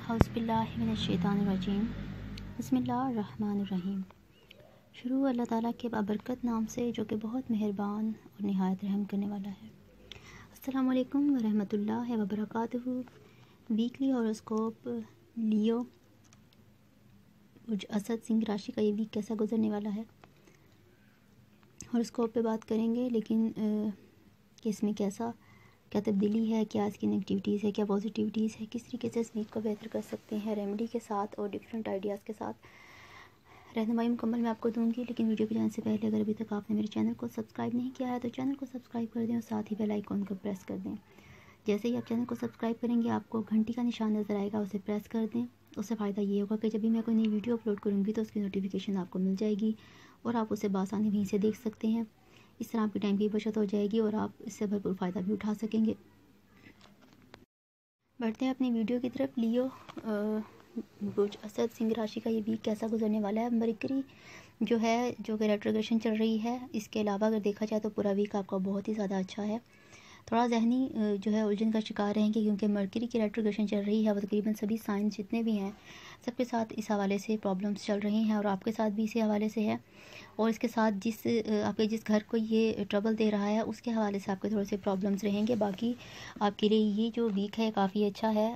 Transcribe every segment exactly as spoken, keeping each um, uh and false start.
اعوذ باللہ من الشیطان الرجیم بسم اللہ الرحمن الرحیم۔ شروع اللہ تعالیٰ کے بابرکت نام سے جو کہ بہت مہربان اور نہایت رحم کرنے والا ہے۔ السلام علیکم ورحمۃ اللہ وبرکاتہ۔ ویکلی ہاروسکوپ لیو برج اسد سنگھ راشی کا یہ ویک کیسا گزرنے والا ہے، ہاروسکوپ پہ بات کریں گے، لیکن کہ اس میں کیسا کیا تبدیلی ہے، کیا اس کی نگیٹیوٹیز ہے، کیا پازیٹیوٹیز ہے، کس طریقے سے اس ویک کو بہتر کر سکتے ہیں، ریمیڈی کے ساتھ اور ڈفرینٹ آئیڈیاز کے ساتھ رہنمائی مکمل میں آپ کو دوں گی۔ لیکن ویڈیو کو جانے سے پہلے اگر ابھی تک آپ نے میرے چینل کو سبسکرائب نہیں کیا ہے تو چینل کو سبسکرائب کر دیں اور ساتھ ہی بیل آئیکن کو پریس کر دیں۔ جیسے ہی آپ چینل کو سبسکرائب کریں گے آپ کو گھنٹی کا نشان نظر آئے گا، اسے پریس کر دیں۔ اس سے فائدہ یہ ہوگا کہ جب بھی میں کوئی نئی ویڈیو اپلوڈ کروں گی تو اس کی نوٹیفیکیشن آپ کو مل جائے گی اور آپ اسے بآسانی وہیں سے دیکھ سکتے ہیں۔ اس طرح آپ کی ٹائم کی بچت ہو جائے گی اور آپ اس سے بھرپور فائدہ بھی اٹھا سکیں گے۔ بڑھتے ہیں اپنی ویڈیو کی طرف۔ لیو برج اسد سنگھ راشی کا یہ ویک کیسا گزرنے والا ہے۔ مرکری جو ہے جو کہ ریٹروگریشن چل رہی ہے، اس کے علاوہ اگر دیکھا جائے تو پورا ویک آپ کا بہت ہی زیادہ اچھا ہے۔ تھوڑا ذہنی جو ہے الجھن کا شکار رہیں گے کیونکہ مرکری کی ریٹروگریشن چل رہی ہے، وہ تقریباً سبھی سائنس جتنے بھی ہیں سب کے ساتھ اس حوالے سے پرابلمس چل رہی ہیں اور آپ کے ساتھ بھی اسی حوالے سے ہے، اور اس کے ساتھ جس آپ کے جس گھر کو یہ ٹربل دے رہا ہے اس کے حوالے سے آپ کے تھوڑے سے پرابلمس رہیں گے۔ باقی آپ کے لیے یہ جو ویک ہے کافی اچھا ہے۔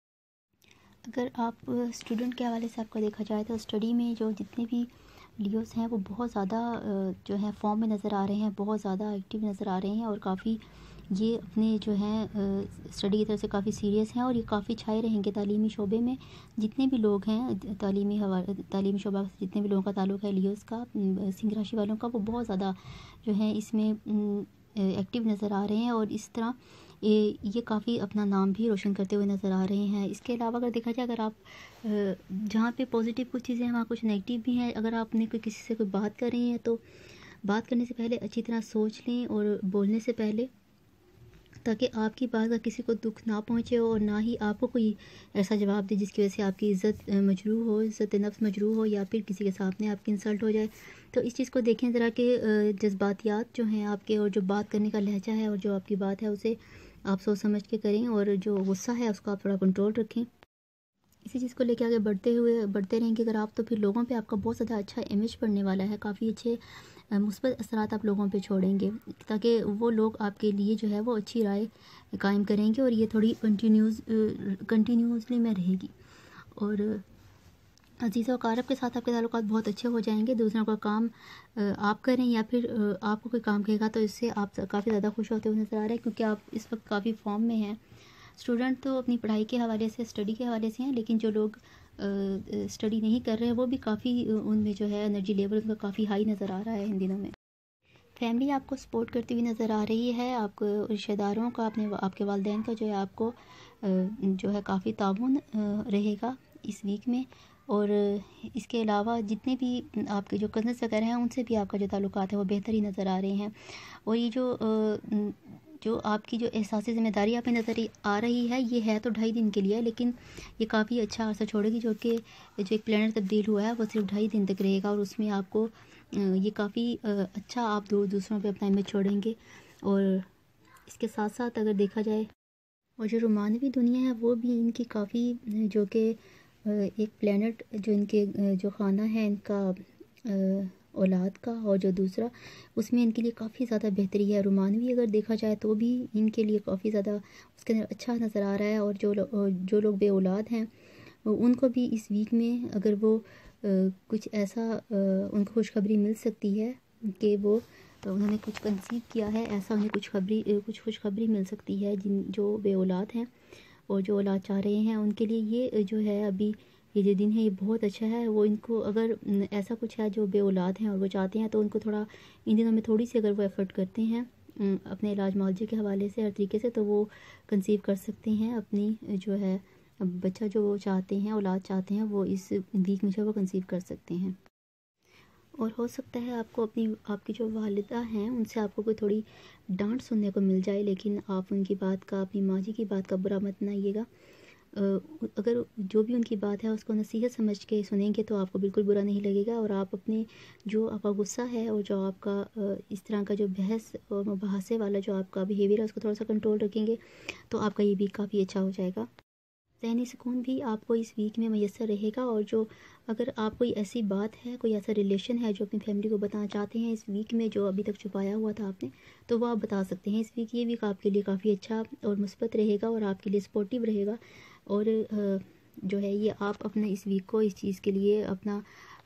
اگر آپ اسٹوڈنٹ کے حوالے سے آپ کو دیکھا جائے تو اسٹڈی میں جو جتنے بھی لیوز ہیں وہ بہت زیادہ جو ہے فارم میں نظر آ رہے ہیں، بہت زیادہ ایکٹیو نظر آ رہے ہیں اور کافی یہ اپنے جو ہیں اسٹڈی کی طرف سے کافی سیریس ہیں اور یہ کافی چھائے رہیں گے تعلیمی شعبے میں۔ جتنے بھی لوگ ہیں تعلیمی حوالے تعلیمی شعبہ سے جتنے بھی لوگوں کا تعلق ہے لیوز کا، سنگھ راشی والوں کا، وہ بہت زیادہ جو ہے اس میں ایکٹیو نظر آ رہے ہیں اور اس طرح یہ کافی اپنا نام بھی روشن کرتے ہوئے نظر آ رہے ہیں۔ اس کے علاوہ اگر دیکھا جائے، اگر آپ جہاں پہ پازیٹیو کچھ چیزیں ہیں وہاں کچھ نیگیٹیو بھی ہیں۔ اگر آپ نے کوئی کسی سے کوئی بات کر رہی ہیں تو بات کرنے سے پہلے اچھی طرح سوچ لیں اور بولنے سے پہلے، تاکہ آپ کی بات کا کسی کو دکھ نہ پہنچے اور نہ ہی آپ کو کوئی ایسا جواب دے جس کی وجہ سے آپ کی عزت مجروح ہو، عزت نفس مجروح ہو، یا پھر کسی کے سامنے آپ کی انسلٹ ہو جائے۔ تو اس چیز کو دیکھیں ذرا کہ جذباتیات جو ہیں آپ کے اور جو بات کرنے کا لہجہ ہے اور جو آپ کی بات ہے اسے آپ سوچ سمجھ کے کریں، اور جو غصہ ہے اس کو آپ تھوڑا کنٹرول رکھیں۔ اسی چیز کو لے کے آگے بڑھتے ہوئے بڑھتے رہیں گے اگر آپ، تو پھر لوگوں پہ آپ کا بہت زیادہ اچھا امیج پڑنے والا ہے، کافی اچھے مثبت اثرات آپ لوگوں پہ چھوڑیں گے تاکہ وہ لوگ آپ کے لیے جو ہے وہ اچھی رائے قائم کریں گے اور یہ تھوڑی کنٹینیوز کنٹینیوسلی میں رہے گی۔ اور عزیز و اقارب کے ساتھ آپ کے تعلقات بہت اچھے ہو جائیں گے۔ دوسروں کا کام آپ کریں یا پھر آپ کو کوئی کام کہے گا تو اس سے آپ کافی زیادہ خوش ہوتے ہوئے نظر آ رہے ہیں کیونکہ آپ اس وقت کافی فارم میں ہیں۔ اسٹوڈنٹ تو اپنی پڑھائی کے حوالے سے اسٹڈی کے حوالے سے ہیں، لیکن جو لوگ اسٹڈی نہیں کر رہے ہیں وہ بھی کافی ان میں جو ہے انرجی لیول ان کا کافی ہائی نظر آ رہا ہے ان دنوں میں۔ فیملی آپ کو سپورٹ کرتی ہوئی نظر آ رہی ہے، آپ کو رشتہ داروں کا، اپنے آپ کے والدین کا جو ہے آپ کو جو ہے کافی تعاون رہے گا اس ویک میں۔ اور اس کے علاوہ جتنے بھی آپ کے جو کزنس وغیرہ ہیں ان سے بھی آپ کا جو تعلقات ہے وہ بہتر ہی نظر آ رہے ہیں، اور یہ جو جو آپ کی جو احساسی ذمہ داری آپ میں نظر آ رہی ہے یہ ہے تو ڈھائی دن کے لیے، لیکن یہ کافی اچھا عرصہ چھوڑے گی، جو کہ جو ایک پلانٹ تبدیل ہوا ہے وہ صرف ڈھائی دن تک رہے گا اور اس میں آپ کو یہ کافی اچھا آپ دو دوسروں پہ اپنا امیج چھوڑیں گے۔ اور اس کے ساتھ ساتھ اگر دیکھا جائے اور جو رومانوی دنیا ہے وہ بھی ان کی کافی جو کہ ایک پلانٹ جو ان کے جو خانہ ہے ان کا اولاد کا اور جو دوسرا اس میں ان کے لیے کافی زیادہ بہتری ہے۔ رومانوی اگر دیکھا جائے تو بھی ان کے لیے کافی زیادہ اس کے اندر اچھا نظر آ رہا ہے، اور جو جو لوگ بے اولاد ہیں ان کو بھی اس ویک میں اگر وہ کچھ ایسا ان کو خوشخبری مل سکتی ہے کہ وہ انہوں نے کچھ کنسیو کیا ہے، ایسا انہیں کچھ خبری کچھ خوشخبری مل سکتی ہے جن جو بے اولاد ہیں اور جو اولاد چاہ رہے ہیں ان کے لیے یہ جو ہے ابھی یہ جو دن ہے یہ بہت اچھا ہے۔ وہ ان کو اگر ایسا کچھ ہے جو بے اولاد ہیں اور وہ چاہتے ہیں تو ان کو تھوڑا ان دنوں میں تھوڑی سی اگر وہ ایفرٹ کرتے ہیں اپنے علاج معالجے کے حوالے سے ہر طریقے سے تو وہ کنسیو کر سکتے ہیں اپنی جو ہے بچہ جو وہ چاہتے ہیں اولاد چاہتے ہیں وہ اس ویک میں جو وہ کنسیو کر سکتے ہیں۔ اور ہو سکتا ہے آپ کو اپنی آپ کی جو والدہ ہیں ان سے آپ کو کوئی تھوڑی ڈانٹ سننے کو مل جائے، لیکن آپ ان کی بات کا اپنی ماں جی کی بات کا برا مت نائیے گا۔ اگر جو بھی ان کی بات ہے اس کو نصیحت سمجھ کے سنیں گے تو آپ کو بالکل برا نہیں لگے گا، اور آپ اپنے جو آپ کا غصہ ہے اور جو آپ کا اس طرح کا جو بحث اور مباحثے والا جو آپ کا بیہیویئر ہے اس کو تھوڑا سا کنٹرول رکھیں گے تو آپ کا یہ بھی کافی اچھا ہو جائے گا۔ ذہنی سکون بھی آپ کو اس ویک میں میسر رہے گا، اور جو اگر آپ کوئی ایسی بات ہے، کوئی ایسا ریلیشن ہے جو اپنی فیملی کو بتانا چاہتے ہیں اس ویک میں، جو ابھی تک چھپایا ہوا تھا آپ نے، تو وہ آپ بتا سکتے ہیں اس ویک۔ یہ ویک آپ کے لیے کافی اچھا اور مثبت رہے گا اور آپ کے لیے سپورٹیو رہے گا، اور جو ہے یہ آپ اپنے اس ویک کو اس چیز کے لیے اپنا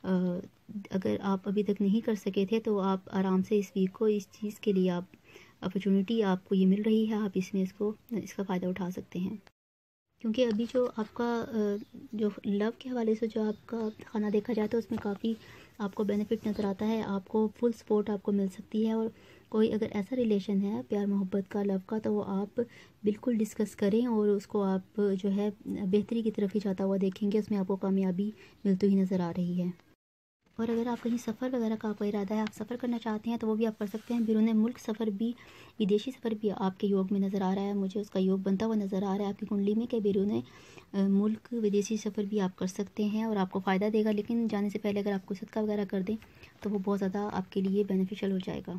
اگر آپ ابھی تک نہیں کر سکے تھے تو آپ آرام سے اس ویک کو اس چیز کے لیے آپ اپرچونٹی آپ کو یہ مل رہی ہے، آپ اس میں اس کو اس کا فائدہ اٹھا سکتے ہیں، کیونکہ ابھی جو آپ کا جو لو کے حوالے سے جو آپ کا خانہ دیکھا جائے تو اس میں کافی آپ کو بینیفٹ نظر آتا ہے، آپ کو فل سپورٹ آپ کو مل سکتی ہے، اور کوئی اگر ایسا ریلیشن ہے پیار محبت کا، لو کا، تو وہ آپ بالکل ڈسکس کریں اور اس کو آپ جو ہے بہتری کی طرف ہی جاتا ہوا دیکھیں گے، اس میں آپ کو کامیابی ملتی ہوئی نظر آ رہی ہے۔ اور اگر آپ کہیں سفر وغیرہ کا آپ کا ارادہ ہے، آپ سفر کرنا چاہتے ہیں تو وہ بھی آپ کر سکتے ہیں، بیرون ملک سفر بھی، ودیشی سفر بھی آپ کے یوگ میں نظر آ رہا ہے، مجھے اس کا یوگ بنتا ہوا نظر آ رہا ہے آپ کی کنڈلی میں کہ بیرون ملک ودیشی سفر بھی آپ کر سکتے ہیں اور آپ کو فائدہ دے گا، لیکن جانے سے پہلے اگر آپ کو صدقہ وغیرہ کر دیں تو وہ بہت زیادہ آپ کے لیے بینیفیشل ہو جائے گا۔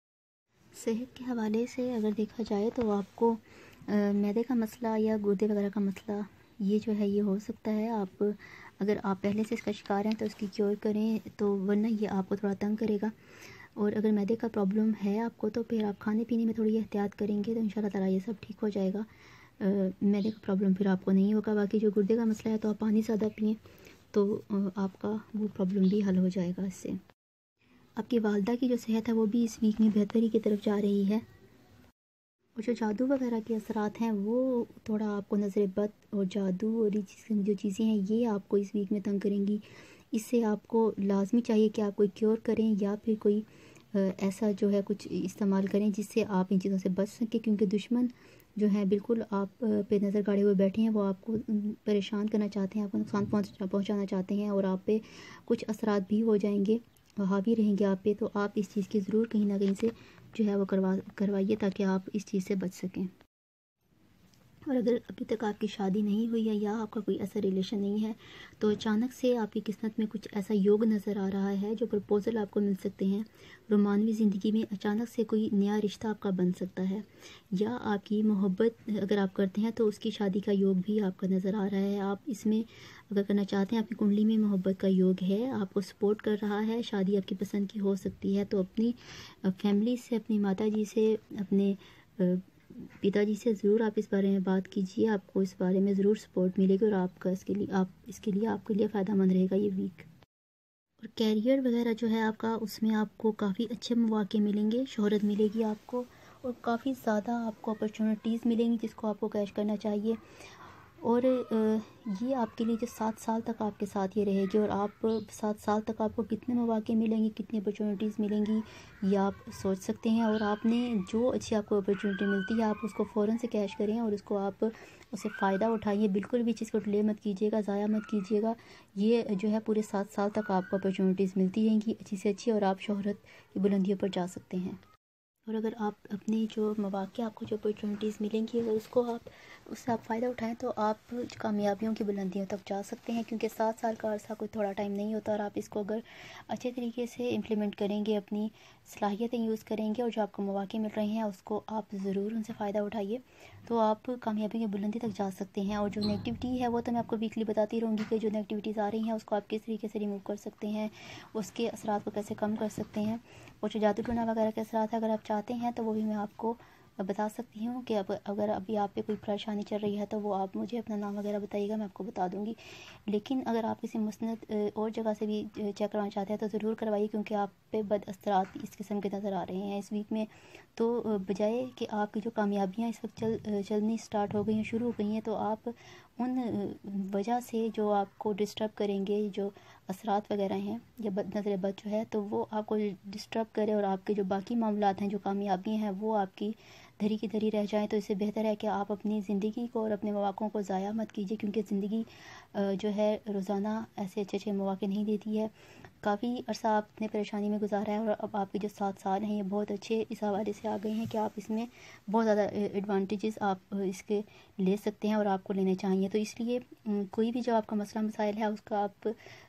صحت کے حوالے سے اگر دیکھا جائے تو آپ کو معدے کا مسئلہ یا گردے وغیرہ کا مسئلہ یہ جو ہے یہ ہو سکتا ہے، آپ اگر آپ پہلے سے اس کا شکار ہیں تو اس کی کیور کریں، تو ورنہ یہ آپ کو تھوڑا تنگ کرے گا، اور اگر معدے کا پرابلم ہے آپ کو تو پھر آپ کھانے پینے میں تھوڑی احتیاط کریں گے تو انشاءاللہ تعالیٰ یہ سب ٹھیک ہو جائے گا، معدے کا پرابلم پھر آپ کو نہیں ہوگا۔ باقی جو گردے کا مسئلہ ہے تو آپ پانی زیادہ پئیں تو آپ کا وہ پرابلم بھی حل ہو جائے گا اس سے۔ آپ کی والدہ کی جو صحت ہے وہ بھی اس ویک میں بہتری کی طرف جا رہی ہے، اور جو جادو وغیرہ کے اثرات ہیں وہ تھوڑا آپ کو نظر بد اور جادو اور یہ جو چیزیں ہیں یہ آپ کو اس ویک میں تنگ کریں گی، اس سے آپ کو لازمی چاہیے کہ آپ کوئی کیور کریں یا پھر کوئی ایسا جو ہے کچھ استعمال کریں جس سے آپ ان چیزوں سے بچ سکیں، کیونکہ دشمن جو ہے بالکل آپ پہ نظر گاڑے ہوئے بیٹھے ہیں، وہ آپ کو پریشان کرنا چاہتے ہیں، آپ کو نقصان پہنچانا چاہتے ہیں، اور آپ پہ کچھ اثرات بھی ہو جائیں گے، حاوی رہیں گے آپ پہ، تو آپ اس چیز کی ضرور کہیں نہ کہیں سے جو ہے وہ کروا کروائیے تاکہ آپ اس چیز سے بچ سکیں۔ اور اگر ابھی تک آپ کی شادی نہیں ہوئی ہے یا آپ کا کوئی ایسا ریلیشن نہیں ہے تو اچانک سے آپ کی قسمت میں کچھ ایسا یوگ نظر آ رہا ہے جو پرپوزل آپ کو مل سکتے ہیں، رومانوی زندگی میں اچانک سے کوئی نیا رشتہ آپ کا بن سکتا ہے، یا آپ کی محبت اگر آپ کرتے ہیں تو اس کی شادی کا یوگ بھی آپ کا نظر آ رہا ہے، آپ اس میں اگر کرنا چاہتے ہیں آپ کی کنڈلی میں محبت کا یوگ ہے، آپ کو سپورٹ کر رہا ہے، شادی آپ کی پسند کی ہو سکتی ہے، تو اپنی فیملی سے، اپنی ماتا جی سے، اپنے پتا جی سے ضرور آپ اس بارے میں بات کیجئے، آپ کو اس بارے میں ضرور سپورٹ ملے گی، اور آپ کا اس کے لیے آپ اس کے لیے آپ کے لیے فائدہ مند رہے گا یہ ویک۔ اور کیریئر وغیرہ جو ہے آپ کا، اس میں آپ کو کافی اچھے مواقع ملیں گے، شہرت ملے گی آپ کو، اور کافی زیادہ آپ کو اپرچونٹیز ملیں گی جس کو آپ کو کیش کرنا چاہیے، اور یہ آپ کے لیے جو سات سال تک آپ کے ساتھ یہ رہے گی، اور آپ سات سال تک آپ کو کتنے مواقع ملیں گی، کتنی اپرچونٹیز ملیں گی یہ آپ سوچ سکتے ہیں، اور آپ نے جو اچھی آپ کو اپرچونٹی ملتی ہے آپ اس کو فوراً سے کیش کریں اور اس کو آپ اسے فائدہ اٹھائیے، بالکل بھی چیز کو ڈیلے مت کیجیے گا، ضائع مت کیجیے گا، یہ جو ہے پورے سات سال تک آپ کو اپرچونٹیز ملتی رہیں گی اچھی سے اچھی، اور آپ شہرت کی بلندیوں پر جا سکتے ہیں۔ اور اگر آپ اپنے جو مواقع آپ کو جو اپرچونٹیز ملیں گی اگر اس کو آپ اس سے آپ فائدہ اٹھائیں تو آپ کامیابیوں کی بلندیوں تک جا سکتے ہیں، کیونکہ سات سال کا عرصہ کوئی تھوڑا ٹائم نہیں ہوتا، اور آپ اس کو اگر اچھے طریقے سے امپلیمنٹ کریں گے، اپنی صلاحیتیں یوز کریں گے، اور جو آپ کو مواقع مل رہے ہیں اس کو آپ ضرور ان سے فائدہ اٹھائیے، تو آپ کامیابی کی بلندی تک جا سکتے ہیں۔ اور جو نیگیٹیوٹی ہے وہ تو میں آپ کو ویکلی بتاتی رہوں گی کہ جو نیگیٹیوٹیز آ رہی ہیں اس کو آپ کس طریقے سے ریموو کر سکتے ہیں، اس کے اثرات کو کیسے کم کر سکتے ہیں، اور جو جادو ٹونا وغیرہ کے اثرات ہیں اگر آپ چاہتے ہیں تو وہ بھی میں آپ کو بتا سکتی ہوں کہ اب اگر ابھی آپ پہ کوئی پریشانی چل رہی ہے تو وہ آپ مجھے اپنا نام وغیرہ بتائیے گا، میں آپ کو بتا دوں گی، لیکن اگر آپ کسی مستند اور جگہ سے بھی چیک کروانا چاہتے ہیں تو ضرور کروائیے، کیونکہ آپ پہ بد اثرات اس قسم کے نظر آ رہے ہیں اس ویک میں، تو بجائے کہ آپ کی جو کامیابیاں اس وقت چل چلنی سٹارٹ ہو گئی ہیں، شروع ہو گئی ہیں، تو آپ ان وجہ سے جو آپ کو ڈسٹرب کریں گے، جو اثرات وغیرہ ہیں یا بد نظر بد جو ہے تو وہ آپ کو ڈسٹرب کرے اور آپ کے جو باقی معاملات ہیں، جو کامیابیاں ہیں وہ آپ کی دھری کی دھری رہ جائیں، تو اس سے بہتر ہے کہ آپ اپنی زندگی کو اور اپنے مواقعوں کو ضائع مت کیجیے، کیونکہ زندگی جو ہے روزانہ ایسے اچھے اچھے مواقع نہیں دیتی ہے۔ کافی عرصہ آپ نے پریشانی میں گزارا ہے، اور اب آپ کے جو سات سال ہیں یہ بہت اچھے اس حوالے سے آ گئے ہیں کہ آپ اس میں بہت زیادہ ایڈوانٹیجز آپ اس کے لے سکتے ہیں اور آپ کو لینے چاہیے، تو اس لیے کوئی بھی جو آپ کا مسئلہ مسائل ہے اس کا آپ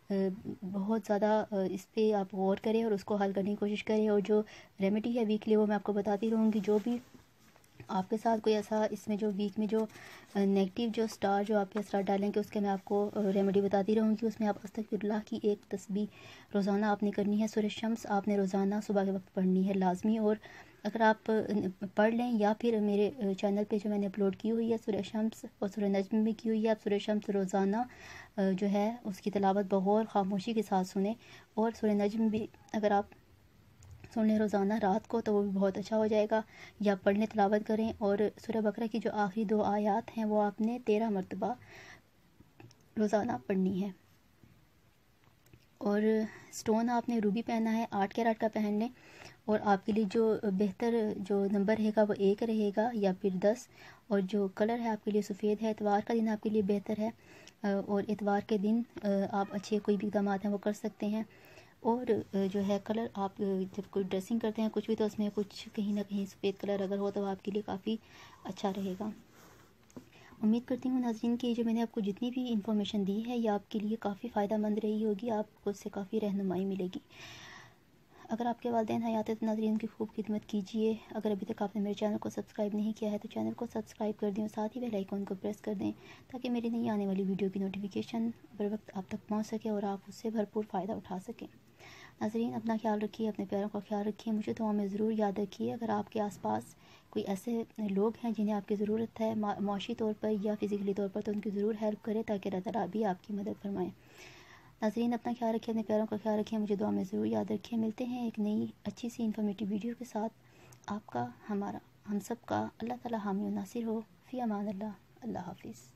بہت زیادہ اس پہ آپ غور کریں اور اس کو حل کرنے کی کوشش کریں، اور جو ریمیڈی ہے ویکلی وہ میں آپ کو بتاتی رہوں گی، جو بھی آپ کے ساتھ کوئی ایسا اس میں جو ویک میں جو نیگیٹو جو سٹار جو آپ کے اثرات ڈالیں گے، اس کے میں آپ کو ریمیڈی بتاتی رہوں گی. اس میں آپ استغفر اللہ کی ایک تسبیح روزانہ آپ نے کرنی ہے. سورہ شمس آپ نے روزانہ صبح کے وقت پڑھنی ہے لازمی. اور اگر آپ پڑھ لیں یا پھر میرے چینل پہ جو میں نے اپلوڈ کی ہوئی ہے سورہ شمس اور سورہ نجم میں کی ہوئی ہے، آپ سورہ شمس روزانہ جو ہے اس کی تلاوت بغور خاموشی کے ساتھ سنیں. اور سورہ نجم بھی اگر آپ سن لیں روزانہ رات کو تو وہ بھی بہت اچھا ہو جائے گا. یا پڑھ لیں، تلاوت کریں. اور سورہ بقرہ کی جو آخری دو آیات ہیں وہ آپ نے تیرہ مرتبہ روزانہ پڑھنی ہے. اور سٹون آپ نے روبی پہننا ہے، آٹھ کیرٹ کا پہن لیں. اور آپ کے لیے جو بہتر جو نمبر رہے گا وہ ایک رہے گا یا پھر دس. اور جو کلر ہے آپ کے لیے سفید ہے. اتوار کا دن آپ کے لیے بہتر ہے، اور اتوار کے دن آپ اچھے کوئی بھی اقدامات ہیں وہ کر سکتے ہیں. اور جو ہے کلر آپ جب کوئی ڈریسنگ کرتے ہیں کچھ بھی تو اس میں کچھ کہیں نہ کہیں سفید کلر اگر ہو تو آپ کے لیے کافی اچھا رہے گا. امید کرتی ہوں ناظرین کہ جو میں نے آپ کو جتنی بھی انفارمیشن دی ہے یہ آپ کے لیے کافی فائدہ مند رہی ہوگی، آپ کو اس سے کافی رہنمائی ملے گی. اگر آپ کے والدین حیات ہیں تو ناظرین کی خوب خدمت کیجیے. اگر ابھی تک آپ نے میرے چینل کو سبسکرائب نہیں کیا ہے تو چینل کو سبسکرائب کر دیں اور ساتھ ہی بیل آئیکن کو پریس کر دیں تاکہ میری نئی آنے والی ویڈیو کی نوٹیفیکیشن بر وقت آپ تک پہنچ سکے اور آپ اس سے بھرپور فائدہ اٹھا سکیں. ناظرین اپنا خیال رکھیے، اپنے پیاروں کا خیال رکھیے. مجھے دعا میں ضرور یاد رکھیے. اگر آپ کے آس پاس کوئی ایسے لوگ ہیں جنہیں آپ کی ضرورت ہے معاشی طور پر یا فزیکلی طور پر تو ان کی ضرور ہیلپ کرے تاکہ اللہ تعالیٰ بھی آپ کی مدد فرمائیں. ناظرین اپنا خیال رکھیے، اپنے پیاروں کا خیال رکھیے. مجھے دعا میں ضرور یاد رکھیے. ملتے ہیں ایک نئی اچھی سی انفارمیٹیو ویڈیو کے ساتھ. آپ کا، ہمارا، ہم سب کا اللہ تعالیٰ حامی و ناصر ہو. فی امان اللہ. اللہ حافظ.